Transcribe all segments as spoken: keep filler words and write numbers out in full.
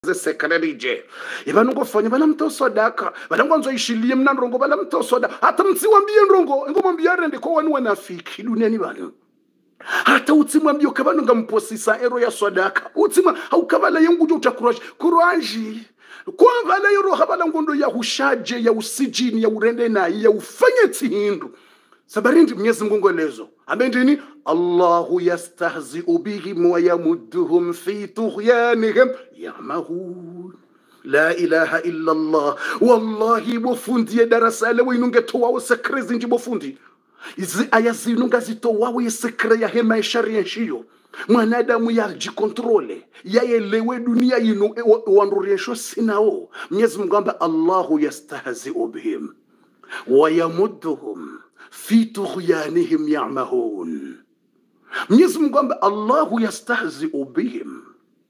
zesekrelije ibanu ngofanya bana mtosodaka bana ngonzo ishilie mna ndongo bala mtosoda hata msiwambie ndongo ngomwambia rende ko wanu wanafiki duniani bana hata utsimwa mbio kabano ngamposisa ero ya sodaka utsimwa haukabala yengu jo utakuraji kuraji kwa vala yero habala ngondo ya hushaje ya usijini ya urende na ya ufanye tihindu sabarindi Mwenyezi Mungu ngelezo amendini Allahu yastahzi'u bihim wa yamudduhum fi tughyanihim ya'mahun la ilaha illa Allah wallahi bofundi darasa lewe inungetoa usekrezi nji bofundi izi aya zinunga zitoa yesekre ya hema ya sharia nshio mwanadamu ya jikontrole ya elewe dunia yinu wanruresho sinao Mwenyezi Mungu amba Allahu yastahzi'u bihim wa yamudduhum fi tughyanihim ya'mahun Mwenyezi Mungu amba Allahu yastahzi'u bihim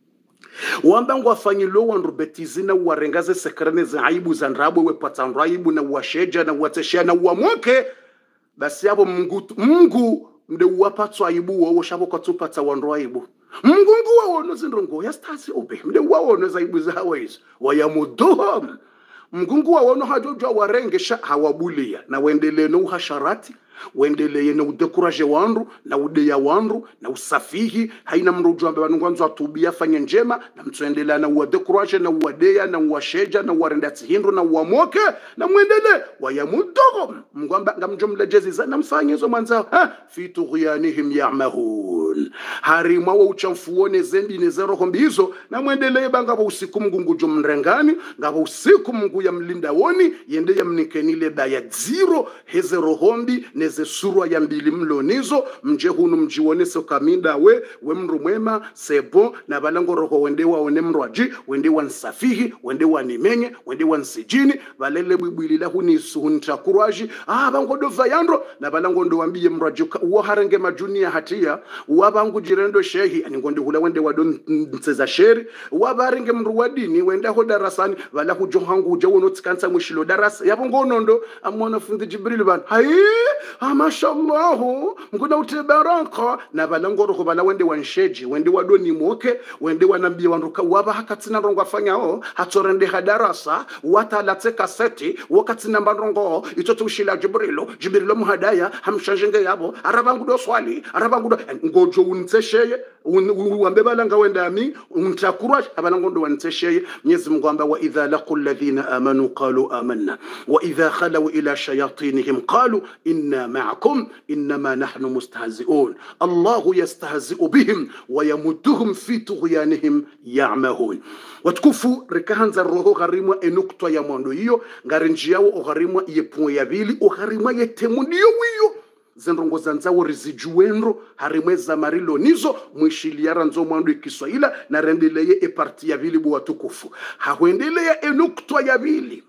wamba ngwafanyilo wanrubetizina warengaze sekrene za aibu za nrabo wepata nraibu na washeja na wateshia na uamoke basi yabo Mungu Mungu mde uwapatwa aibu wao shabo kwa tupata wanraibu Mungu nguwa wono zindrongo yastahzi'u bihim mde wawono za aibu za hawaiz wayamuduhum Mungu wawono hajojo warengesha hawabulia na wendele no hasharati wendele na udekuraje wandu na udeya wandu na usafihi haina mrujo ambaye wanungwanzo atubia fanya njema na mtuendelea na udekuraje na uwadeya na uwasheja na uwarendati hindu na uwamoke na mwendele wayamudogo mngwamba ngamjomla jezi na mfanyizo mwanzao ha fi tughyanihim ya'mahun harimwa wa uchamfuone zembi nezero hombizo na mwendele banga ba usiku mgungu jomrengani ngaba usiku mngu ya mlinda woni yende ya mnikenile baya zero hezero hombi neze surwa ya mbili mlonizo mje hunu mjiwonese kaminda we we mru mwema sebo na balango roho wende waone mrwaji wende wansafihi wende wanimenye wende wansijini balele bwibwilila huni suhunta kuraji ah bango do vayandro na balango ndo wambie mrwaji uwo harenge majunia hatia wabangu jirendo shehi aningondi hula wende wadon nseza sheri wabarenge mru wadini wende ho darasani bala hu johangu jawono tsikansa mwishilo darasa yabongo nondo amwana fundi Jibril ban hai ah mashallah nguna utebaraka na balangoro ko bala wende wansheji wende wadoni moke wende wanambia wanruka waba hakatina rongo afanyao hatorende hadarasa watalate kaseti wakati namba rongo itoto ushila Jibrilo Jibrilo muhadaya hamshanjenge yabo arabangu do swali arabangu do ngojo untesheye uambe balanga wenda ami untakurwa abalango ndo wantesheye Mwenyezi Mungu amba wa idha laqul ladhina amanu qalu amanna wa idha khalu ila shayatinihim qalu inna ma'akum innama nahnu mustahzi'un Allahu yastahzi'u bihim wa yamudduhum fi tughyanihim ya'mahun watukufu rikahanza roho gharimwa enukto ya mondo hiyo ngarinji yao ogharimwa yepo ya bili ogharimwa yetemundiyo wiyo zendrongo zanzawo rizijuwenro harimweza marilo nizo mwishiliara nzo mwandu ikiswaila na rendeleye e parti ya bili bu watukufu hawendeleye enukto ya bili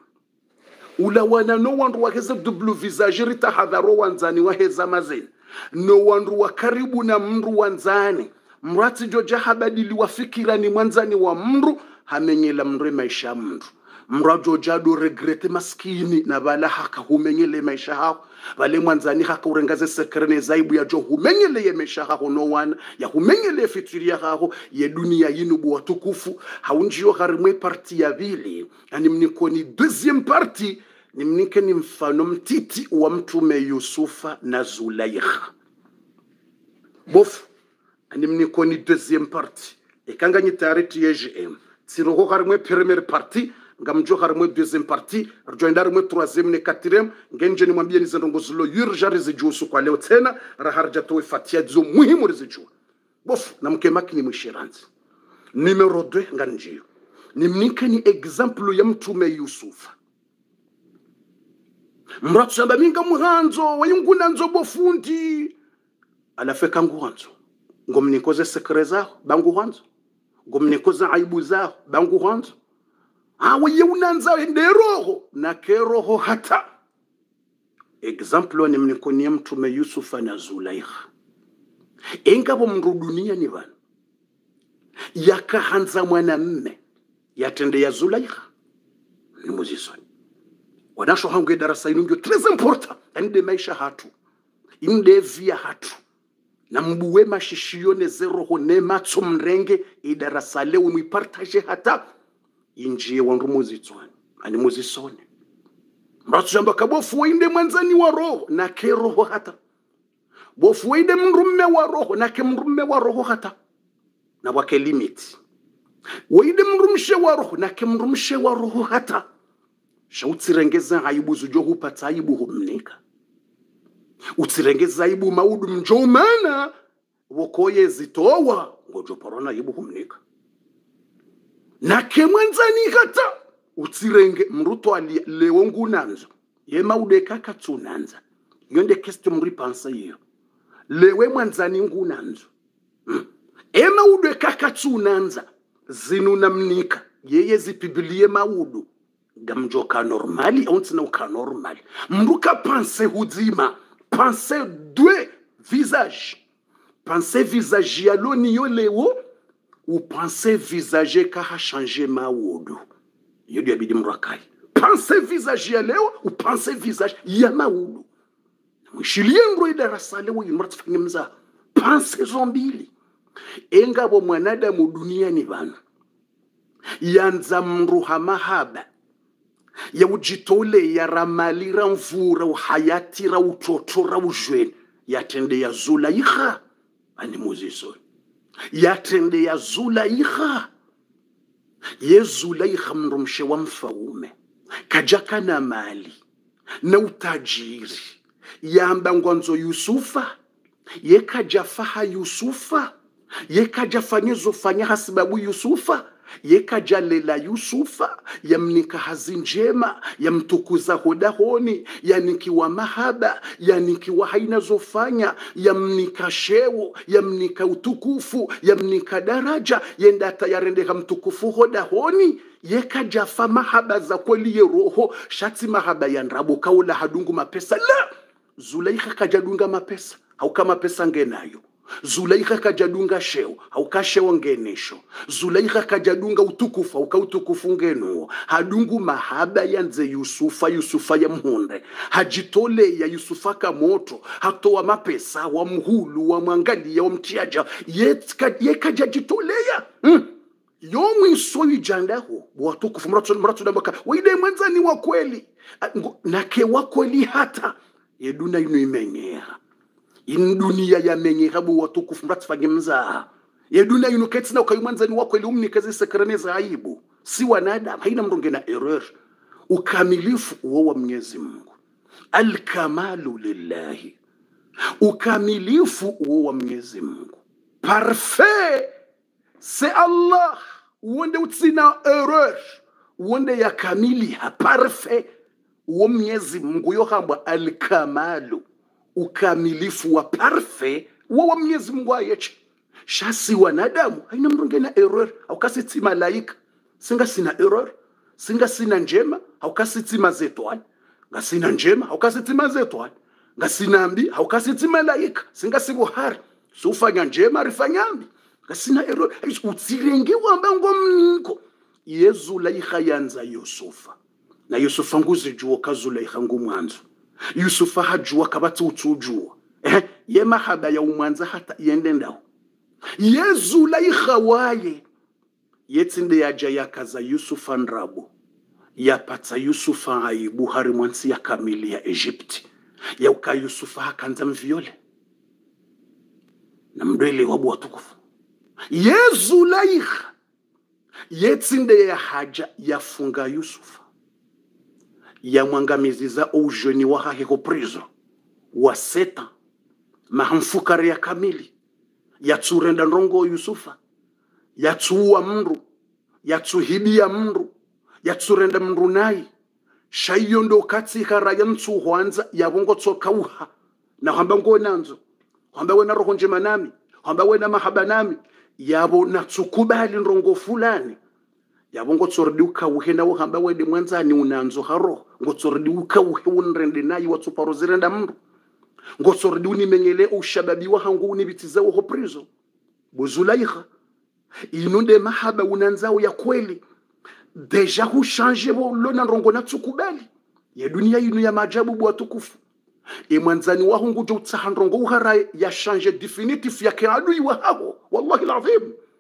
ula wana no wandu wakeze dublu visage rita hadharo wanzani waheza mazeni no wandu wakaribu na mru wanzani mrati joja habadili wafikira ni mwanzani wa mru hamenyela mre maisha mru mrajo jado regrete maskini na bala haka humenyele maisha hako bale mwanzani haka urengaze sekrene zaibu ya jo humenyele ye maisha hako no wana ya humenyele fitiria hako ye dunia yinu bu watukufu haunjio harimwe parti ya vili ani mniko ni deuxième parti ni mnike ni mfano mtiti wa mtume Yusufa na Zulaikha bof ani mniko ni deuxième parti ekanga ni tariti ye G M siroho harimwe première parti ngamjo harimwe deuxième partie rejoindar mwe troisième ne quatrième ngenje ni mwambie nizendongo zulo yurja rezijusu kwa leo tena raharja towe fatia dzo muhimu rezijua bof na mkemaki ni mwishiranzi numero deux nganjio ni mnike ni example ya mtume Yusufa mratu samba minga muhanzo wayunguna nzo bofundi alafeka nguhanzo ngomnikoze sekre zao bangu hanzo ngomnikoze aibu zao bangu hanzo awe yeunanza nderoho na keroho hata example ni mnikonia mtume Yusufa na Zulaikha engabo mrudunia ni bana yakahanza mwanamme yatende ya Zulaikha ni muziso wanasho hangu darasa inungyo très important ende maisha hatu inde via hatu na mbuwe mashishione zero hone matso mrenge idarasa leo mwipartage hata injie wandu muzitswani ani muzisone mratu jamba kabofu wainde mwanzani wa roho na ke roho hata bofu wainde mrumme wa roho na ke mrumme wa roho hata na wake limit wainde mrumshe wa roho na ke mrumshe wa roho hata shautsirengeza aibu zujo hupata aibu humnika utsirengeza aibu maudu mjomana wokoye zitowa ngojo porona aibu humnika na ke mwanzani hata utsirenge mruto ali lewo ngunanzo ye maude kaka tsunanza yonde keste mripansa iyo lewe mwanzani ngunanzo hmm. e maude kaka tsunanza zinu namnika yeye zipibilie maudu gamjoka normali ontsina uka normali mruka pense hudima pense deux visage pense visage ya loni yo lewo ou pense visage ka ha changer maudu yodi yabidi mrakai pense visage ya leo ou pense visage ya maudu mshiliengo idarasa leo yimratfanya mza pense zombili engabo mwanadamu duniani bana yanza mruha mahaba ya ujitole ya ramali ra mvura uhayati ra utoto ra ujweni yatende ya zula ikha ani muziso yatende ya zula ikha yezula ikha mrumshe wa mfaume kajaka na mali na utajiri yamba ngwanzo Yusufa yekaja faha Yusufa yekaja fanyezo fanya hasibabu Yusufa yekaja lela Yusufa yamnika hazi njema yamtukuza hodahoni yanikiwa mahaba yanikiwa haina zofanya yamnika shewo yamnika utukufu yamnika daraja yenda tayarende hamtukufu hodahoni yekaja fa mahaba za kweli ye roho shati mahaba ya ndrabo kaula hadungu mapesa la Zulaikha kajadunga mapesa au kama pesa ngenayo Zulaikha kajadunga sheo au kashewa ngenesho Zulaikha kajadunga utukufu au kautukufu ngeno hadungu mahaba yanze Yusufa Yusufa ya mhonde hajitole ya Yusufa ka moto hatoa mapesa wa mhulu wa mwangalia wa mtiaja yekajajitolea hmm. Yomu isoi jandaho watukufu mratu mratu dambaka wide mwanzani wa kweli nake wa kweli hata yeduna inu imenyera in dunia ya menyera bu watukufu mratfanye mza yeduna inu ketina ukayumanzani wako ili umnikazi sekreneza aibu si wanadamu haina mronge na error ukamilifu uwa Mwenyezi Mungu alkamalu lillahi ukamilifu uwa Mwenyezi Mungu parfait c'est Allah uonde utsina error uonde ya kamili ha parfait uwo Mwenyezi Mungu yohamba alkamalu ukamilifu wa parfait uwo Mwenyezi Mungu ayeche shasi wanadamu haina mronge na error au kasiti malaika singa sina error singa sina njema au kasiti mazetwani ngasina njema au kasiti mazetwani ngasina mbi au kasiti malaika singa sibuhari sufanya njema rifanyambi ngasina error utsirenge wamba ngomniko yezu laika yanza Yusufa na Yusufa nguzi juo kazulaikha ngumwanzo Yusufa hajua kabati utujua eh ye mahaba ya umwanza hata yende ndao yezu laikha waye yetsinde yaja yakaza Yusufa ndrabo yapata Yusufa aibu hari mwansi ya kamili ya Egypti ya uka Yusufa hakanza mviole na mdwele wabu watukufu yezu laikha yetsinde ya haja yafunga Yusufa ya mwangamiziza ujeni wa hahiko prizo wa seta mahamfukari ya kamili ya tsurenda nrongo Yusufa ya tsuwa mndu ya tsuhibia mndu ya tsurenda mndu nai shayondo katika raya mtsu huanza ya bongo tsoka uha na hamba ngo nanzo hamba wena roho njema nami hamba wena mahaba nami yabo na tsukubali nrongo fulani yabo ngo tsordi ukauhe na hamba wede mwanzani unanzo haro ngo tsordi ukauhe unrende nayi watsuparo zirenda mndu ngo tsordi unimenyele ushababi wa hangu unibitiza ho prizo bozulaikha inunde mahaba unanzao ya kweli deja hu changer bo lona nrongo na tsukubali ya dunia inu ya majabu bwa tukufu e mwanzani wa hungu jo tsahandrongo uhara ya changer definitif ya kaadui wa habo wallahi alazim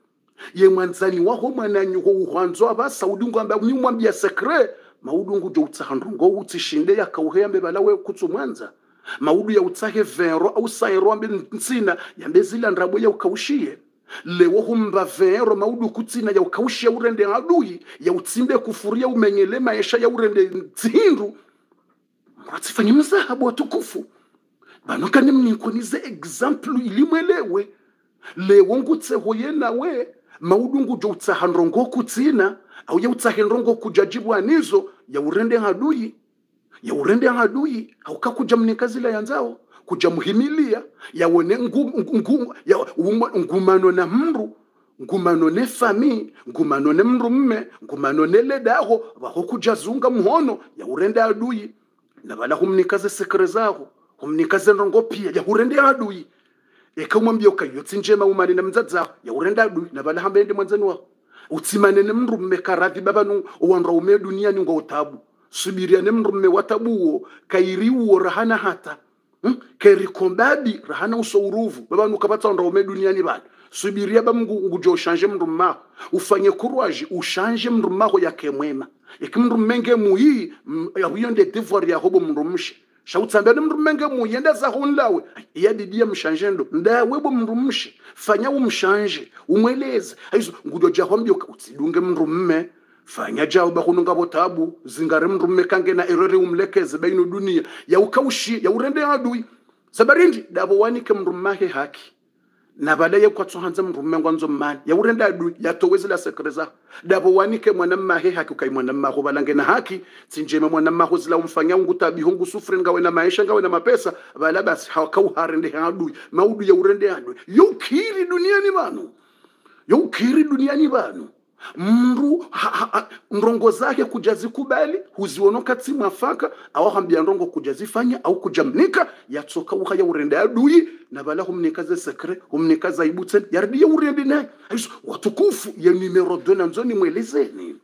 ye mwanzani waho mwananyu ho uhanzo abasa udungu amba nyumwambia sekre maudungu jo utsahandrongo utishinde yakauhembe balawe kutsu mwanza maudu ya utsahe vero au sairo ambe ntsina yambe zila ndrabo ya ukaushie lewo humba vero maudu kutsina ya ukaushia urende adui ya utsimbe kufuria umenyele maisha ya urende ntsindu mratifanye mzahabu watukufu banoka nimnikonize example ilimwelewe lewo ngutse hoye nawe maudungu jo utsahandrongo kutsina au ya utsahendrongo kujajibu anizo ya urende adui ya urende adui hauka kuja mnikazila yanzao kuja muhimilia ya wone ngum, ngum, ya ngumano na mru ngumano ne fami ngumano ne mru mme ngumano ne ledaho waho kuja zunga muhono ya urende adui na bala humnikaze sekre zao humnikaze ndongo pia ya urende adui eka mwambia ukayotsi njema umani na mzadza ya urende adui na bala hambende mwanzani wao utsimane ne mru mme karadhi babanu uwanra ume dunia ni ngo utabu subiria ne mrume watabuo kairiwo rahana hata hmm? Kairi kombadi rahana usouruvu baba nukapata ndo ume duniani bana subiria ba mungu ngujo change mruma ufanye courage uchange mruma ho yake mwema ikimrumenge muyi ya huyonde devoir ya hobo mrumshi shautsambia mrumenge muyi enda za honlawe ya didia mshanjendo ndawe bo mrumshi fanya umshanje umweleze aizo ngujo jahombi ukutsidunge mrumme fanya jao bakununga botabu zingare mrume kange na erere umlekeze baino dunia ya ukaushi ya urende adui sabarindi dabo wanike mrumahe haki na balaye kwa tsohanza mrume ngwanzo mani ya urende adui ya towezela sekreza dabo wanike mwana mahe haki kai mwana maho balange na haki tsinjema mwana maho zila umfanya ngutabi hongu sufre ngawe na maisha ngawe na mapesa bala basi hakau harende adui maudu ya urende adui yokiri duniani banu yokiri duniani banu mru ndongo zake kujazikubali huzionoka tsimu afaka au hambia ndongo kujazifanya au kujamnika yatsoka ukaya urende adui na bala humnikaze sekre humnikaza ibutsen yardi ya urende na hizo watukufu ya numero deux na nzoni mwelezeni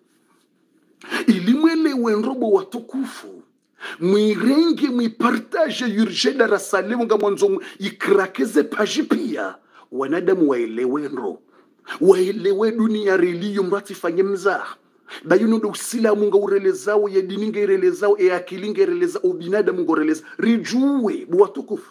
ili mwelewe nrobo watukufu mwirenge mwipartage yurje darasale nga mwanzo ikrakeze paji pia wanadamu waelewe nro waelewe dunia relio mratifanye mzaha bayuno do silamu nga urelezao ya dini nga urelezao ya akili nga urelezao ubinadamu nga ureleza rijuwe buwatukufu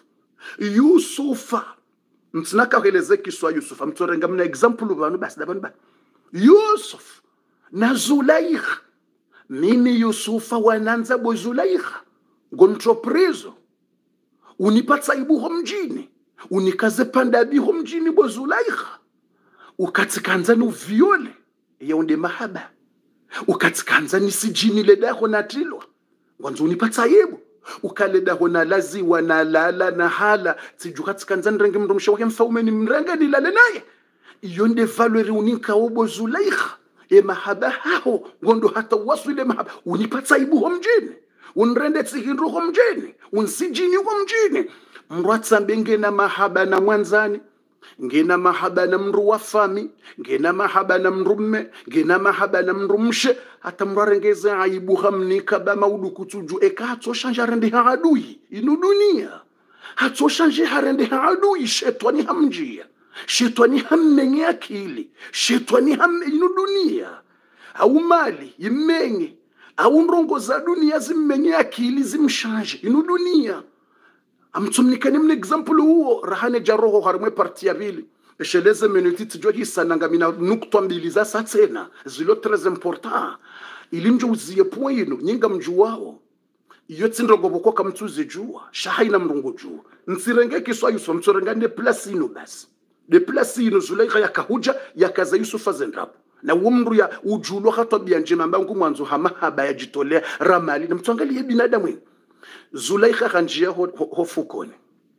Yusufa mtsinaka releze kiswa Yusufa mtorenga mna example banu basi dabanu ba Yusuf na Zulaikha mimi Yusufa wananza bo Zulaikha gontroprezo unipatsa ibuho mjini unikaze pandabi ho mjini bo Zulaikha ukatikanza no viole yaonde mahaba ukatikanza ni sijini ledaho na trilwa ngwanzo unipatsa yebo ukaledaho na lazi wana lala na hala tijukatikanza ndrenge mndomsha wake mfaumeni mrenge nilale naye iyonde valori unika obo Zulaikha e mahaba hao ngondo hata waswile mahaba unipatsa ibu ho mjini unrende tsihindu ho mjini unsijini ho mjini mrwatsa mbenge na mahaba na mwanzani ngena mahaba na mru wa fami ngena mahaba na mrumme ngena mahaba na mrumshe hata mrarengeze aibu hamnika ba maudu kutuju eka hatso shanje harende haadui inu dunia hatso shanje harende haadui shetani hamjia shetani hammenye akili shetani hamme inu dunia au mali imenye au ndongo za dunia zimmenye akili zimshanje inu dunia amtsumnikani mne example huo rahane jaroho harumwe parti ya vile esheleze minuti tijwa hisananga mina nukto mbili za satsena zilo très important ilimjo uzie point nyinga mjuwao iyo tsindrogo boko kamtuze jua shahaina mrongo jua nsirenge kiswa Yusuf mtsorenga ne placino bas de placino Zulaikha yakahuja yakaza Yusuf azendrapo na umru ya ujulo hata bianjema mbangu mwanzo hamahaba yajitolea ramali na mtwangalie binadamu Zulaikha kanjia ho, ho, ho fukone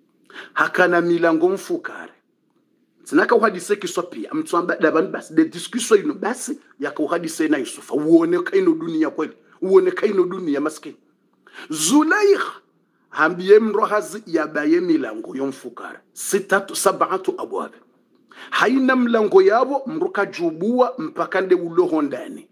hakana milango mfukare sinaka uhadise kiswa pia mtuamba daban basi de discussion ino basi yaka uhadise na Yusufa uone kaino dunia kweli uone kaino dunia maskini Zulaikha hambie mrohazi yabaye milango yomfukare sitatu sabatu abwab haina mlango yabo mruka jubua mpaka nde uloho ndani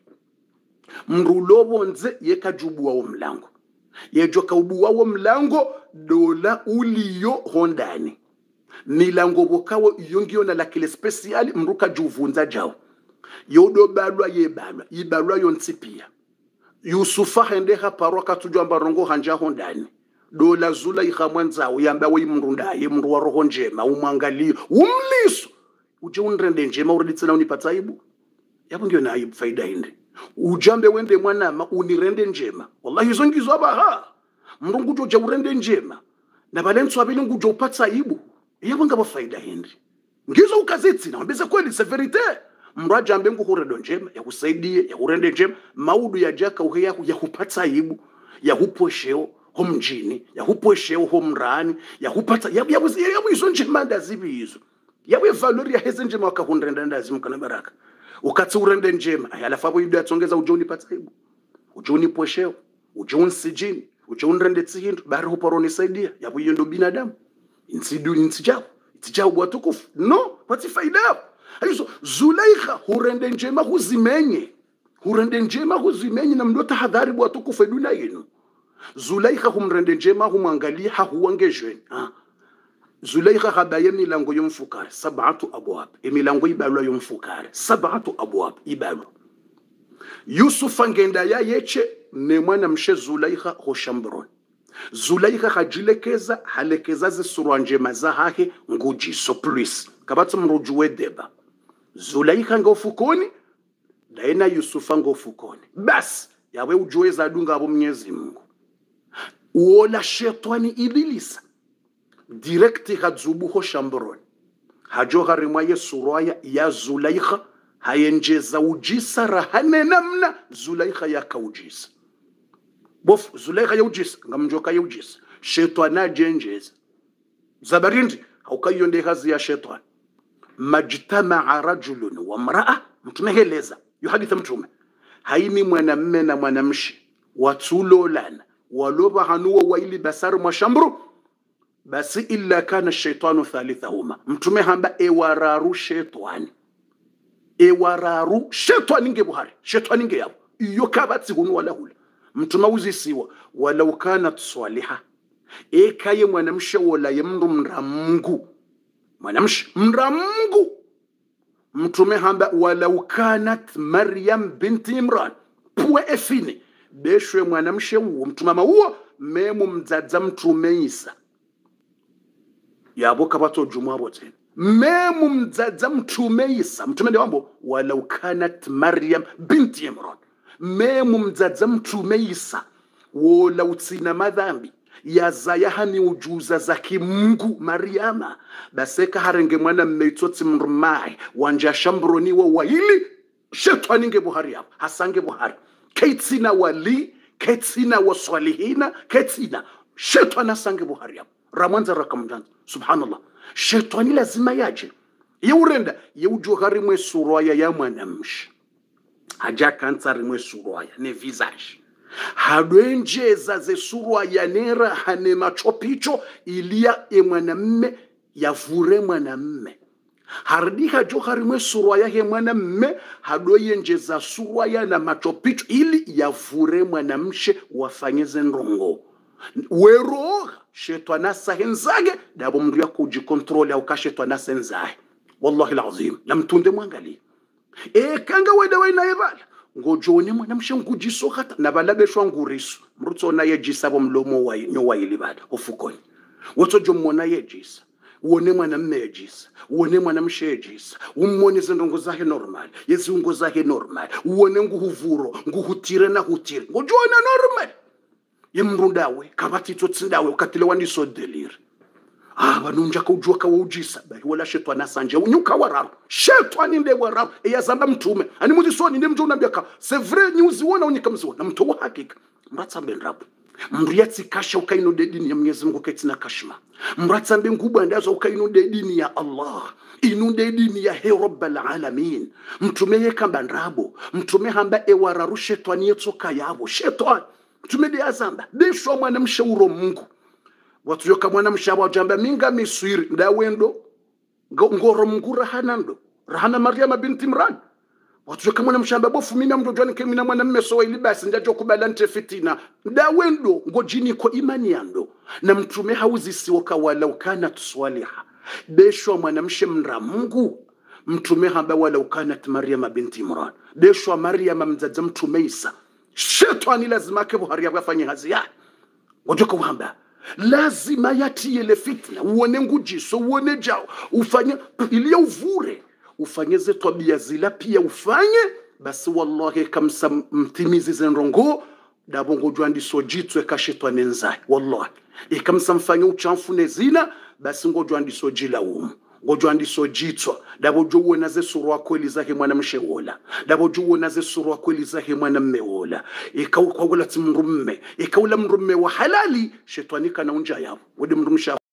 mrulobo nze yeka jubua wa mlango yejoka ubuwa wa mlango dola uliyo hondani milango bokawo yongio na lakile speciali mruka juvunza jao yodo balwa ye balwa ibalwa yonsipia Yusufa hende haparwa katujwa mbarongo hanja hondani dola zula ikhamwanza uyamba we mrunda ye mru wa roho njema umwangalie umliso uje unrende njema uriditsina unipata aibu yapo ngiyo na aibu faida inde ujambe wende mwanama unirende njema wallahi hizo ngizo abaha mrungu joja urende njema na balenso abili ngujo upata aibu yapo ngaba faida inde ngizo ukazitsi na mbeze kweli c'est vérité mraja ambe nguhuredo njema ya kusaidie ya urende njema maudu ya jaka uheya ya kupata aibu ya huposheo homjini ya huposheo homrani ya hupata ya ya ya hizo njema ndazibi hizo ya we valori ya heze njema wakahundrenda ndazimu kana baraka ukati urende njema alafu hapo yuda tsongeza ujoni pata aibu ujoni posheo ujoni sijini ujoni rende tsihindu bari huporoni saidia ya buyo ndo binadamu insidu insijao itijao watukufu no pati faida hizo Zulaikha hurende njema huzimenye hurende njema huzimenye na mdo tahadhari watukufu dunia yenu Zulaikha humrende njema humwangalia hahuangejwe ha Zulaikha habaye milango yomfukare sab'atu abwab emilango ibalwa yomfukare sab'atu abwab ibalwa Yusufa ngenda ya yeche ne mwana mshe Zulaikha hoshambron Zulaikha hajilekeza halekeza zisurwa njema za hahe nguji so plus kabatu mrujuwe deba Zulaikha ngofukoni daena Yusufa ngofukoni bas yawe ujue za dunga abo Mwenyezi Mungu uola shetani ibilisa direkti hadzubu ho shambron hajo harimwa yesuraya ya Zulaikha hayenjeza ujisa rahane namna Zulaikha yakaujisa bof Zulaikha yaujisa ngamjoka yaujisa shetani ajenjeza zabarindi haukayonde hazi ya shetani majtama'a rajulun wa mraa mtumeheleza yuhaditha mtume haini mwanamme na mwanamshi watulolana waloba hanuwa waili basar mwashambru basi illa kana shaitanu thalithahuma mtume hamba ewararu shetani ewararu shetani nge buhari shetani nge yabo iyo kabati hunu wala hula mtume uzisiwa walau kanat swaliha ekaye mwanamshi wala yemndu mramungu mwanamshi mramungu mtume hamba walau kanat Maryam binti Imran puwe efine beshwe mwanamshi uo mtume mauo memu mzaza mtume Isa yabo kabato juma bote memu mzaza mtume Isa mtume ndi wambo walau kanat Maryam binti Imran memu mzaza mtume Isa wola utsina madhambi ya zayahani ujuza za kimungu Mariama baseka harenge mwana mmeitoti mrmai wanja shambroni wa waili shetani nge buhari hapo hasange buhari kaitina wali kaitina waswalihina kaitina shetani hasange buhari hapo ramanza rakamdan subhanallah shetani lazima yaje yeurenda yeujohari mwe suraya ya mwanamshi haja kansari mwe suraya ne visage hadwenjeza ze surwa ya nera hane machopicho ilia e mwanamme yavure mwanamme hardiha johari mwe surwa ya he mwanamme hadwenjeza surwa ya na machopicho ili yavure mwanamshe wafanyeze ndongo wero shetana sahenzage dabo mndu ya kujikontrole au kashetana senzahe wallahi alazim lamtunde mwangalie e kanga weda wena yebala ngojone mwanamshe ngujiso hata nabalabeshwa nguriso mrutso na yejisa bo mlomo wa nyo wayilibada ofukoni woto jomona yejisa wone mwanamme yejisa wone mwanamshe yejisa ummone zendongo zahe normal yezungo zahe normal wone nguhuvuro nguhutire na hutire ngojona normal yemrundawe kabati totsindawe ukatile waniso delire ah banunja kujua ka ujisa bali wala shetani sanje unyuka wararu shetani nde wararu eyazamba mtume ani mudisoni nde mjuna byaka c'est vrai news wona unyika mzona mtu wa hakika mratsambe rabu mriyatsi kasha ukaino dedini ya Mwenyezi Mungu ketina kashma mratsambe ngubwa ndazo ukaino dedini ya Allah inu dedini ya he rabbal alamin mtume yekamba ndrabo mtume hamba e wararu shetani yetsoka yabo shetani mtume de azamba desho mwana mshauro Mungu watu yoka mwana mshaba jamba minga miswiri ndawendo ngoro mngura hanando rahana Maryam binti Imran watu yoka mwana mshaba bofu mina mdo jwani kemina mwana mmeso ili basi ndajo kubalante fitina ndawendo ngojini ko imani yando na mtume hauzi siwaka wala ukana tuswaliha besho mwana mshe mra Mungu mtume hamba wala ukanat Maryam binti Imran beshwa Maryam mzaza mtume Isa shetani lazima ke buhari afanye hazi ya ngojoka hamba lazima yati ile fitna uone ngujiso uone jao ufanye ili uvure ufanyeze tabia zila pia ufanye basi wallahi kamsa mtimizi zenrongo dabongo jwandi sojitwe kashetani nzai wallahi ikamsa mfanye uchamfu nezina basi ngojo andi sojila umu ngojo andi sojitwa dabo juwe naze surwa kweli zake mwana mshewola dabo juwe naze surwa kweli zake mwana mmewola ikau kwa gula timrumme ikaula mrumme wa halali shetani kana unja yabo wadi mrumsha